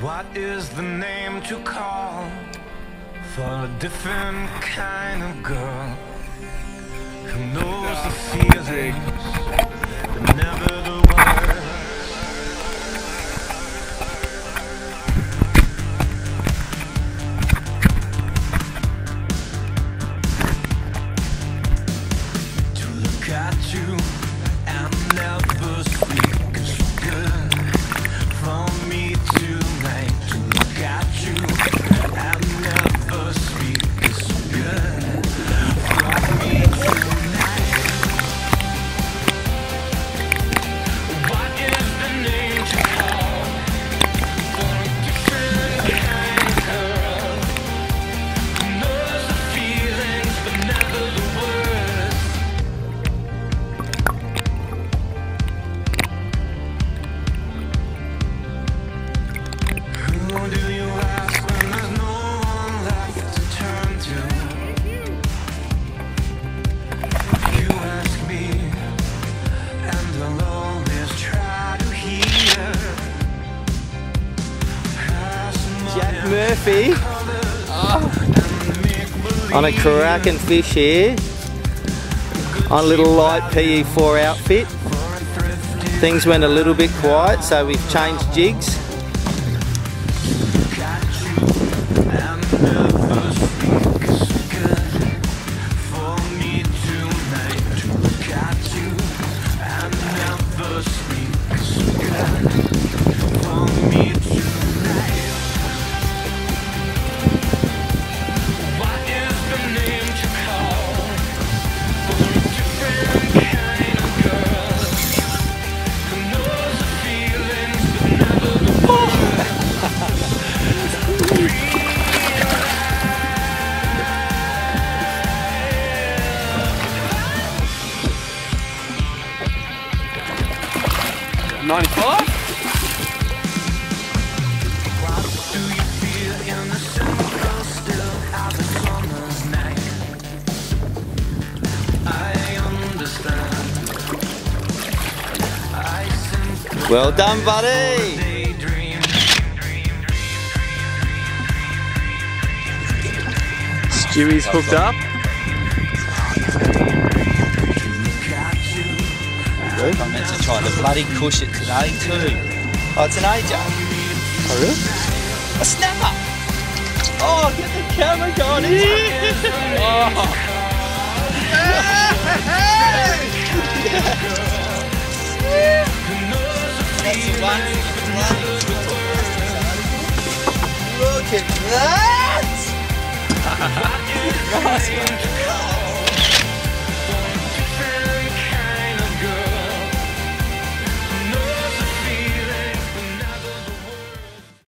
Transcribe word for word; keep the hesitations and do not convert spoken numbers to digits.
What is the name to call for a different kind of girl who knows the feelings but never the words? To look at you and never speak is good for me tonight. To look at you and never speak is good for me tonight. What is the name to call for a different kind of girl who knows the feelings but never the words? Who do you ask when there's no one left to turn to? You ask me, and I'll always try to hear. Jack Murphy on a cracking fish here on a little light P E four outfit. Things went a little bit quiet, so we've changed jigs. ninety-five? What do you feel in the simple still of a summer's night? I understand. I simply Well done, buddy. daydream. Stewie's hooked up. I meant to try to bloody push it today too. Oh, it's an A J. Oh really? A snapper! Oh, get the camera going here! Oh. That's the one. Look at that! Nice one.